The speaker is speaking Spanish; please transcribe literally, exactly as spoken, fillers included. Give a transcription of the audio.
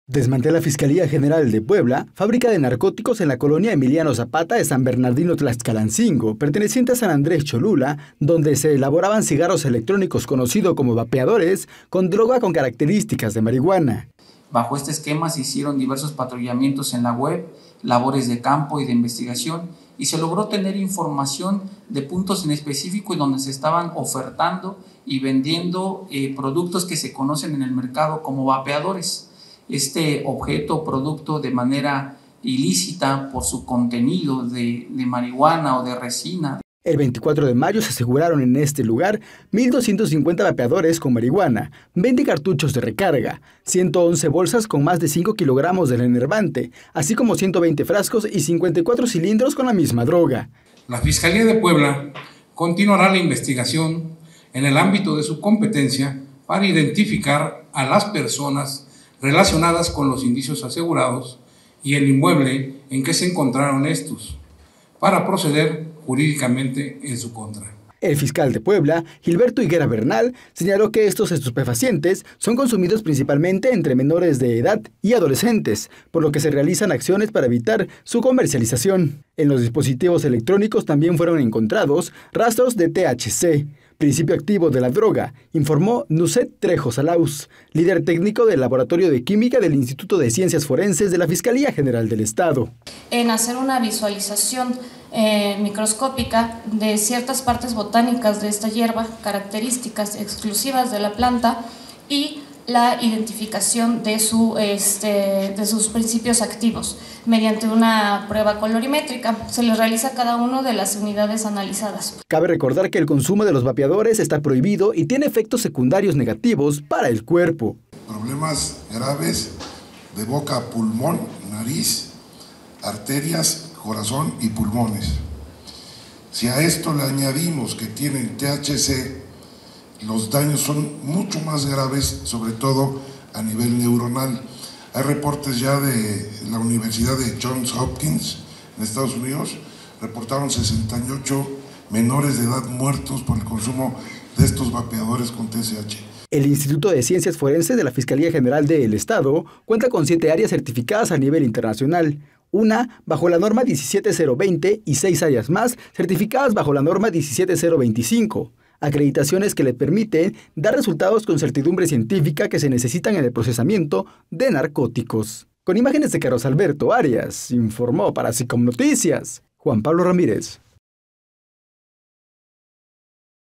Desmantela Fiscalía General de Puebla fábrica de narcóticos en la colonia Emiliano Zapata de San Bernardino Tlaxcalancingo, perteneciente a San Andrés Cholula, donde se elaboraban cigarros electrónicos conocidos como vapeadores con droga con características de marihuana. Bajo este esquema se hicieron diversos patrullamientos en la web, labores de campo y de investigación, y se logró tener información de puntos en específico en donde se estaban ofertando y vendiendo eh, productos que se conocen en el mercado como vapeadores. Este objeto o producto de manera ilícita por su contenido de, de marihuana o de resina. El veinticuatro de mayo se aseguraron en este lugar mil doscientos cincuenta vapeadores con marihuana, veinte cartuchos de recarga, ciento once bolsas con más de cinco kilogramos del enervante, así como ciento veinte frascos y cincuenta y cuatro cilindros con la misma droga. La Fiscalía de Puebla continuará la investigación en el ámbito de su competencia para identificar a las personas relacionadas con los indicios asegurados y el inmueble en que se encontraron estos, para proceder jurídicamente en su contra. El fiscal de Puebla, Gilberto Higuera Bernal, señaló que estos estupefacientes son consumidos principalmente entre menores de edad y adolescentes, por lo que se realizan acciones para evitar su comercialización. En los dispositivos electrónicos también fueron encontrados rastros de T H C, principio activo de la droga, informó Nuset Trejo Salaus, líder técnico del Laboratorio de Química del Instituto de Ciencias Forenses de la Fiscalía General del Estado. En hacer una visualización eh, microscópica de ciertas partes botánicas de esta hierba, características exclusivas de la planta y la identificación de, su, este, de sus principios activos mediante una prueba colorimétrica. Se les realiza a cada una de las unidades analizadas. Cabe recordar que el consumo de los vapeadores está prohibido y tiene efectos secundarios negativos para el cuerpo. Problemas graves de boca, pulmón, nariz, arterias, corazón y pulmones. Si a esto le añadimos que tienen T H C, los daños son mucho más graves, sobre todo a nivel neuronal. Hay reportes ya de la Universidad de Johns Hopkins en Estados Unidos, reportaron sesenta y ocho menores de edad muertos por el consumo de estos vapeadores con T C H. El Instituto de Ciencias Forenses de la Fiscalía General del Estado cuenta con siete áreas certificadas a nivel internacional, una bajo la norma diecisiete cero veinte y seis áreas más certificadas bajo la norma diecisiete cero veinticinco. Acreditaciones que le permiten dar resultados con certidumbre científica que se necesitan en el procesamiento de narcóticos. Con imágenes de Carlos Alberto Arias, informó para SICOM Noticias, Juan Pablo Ramírez.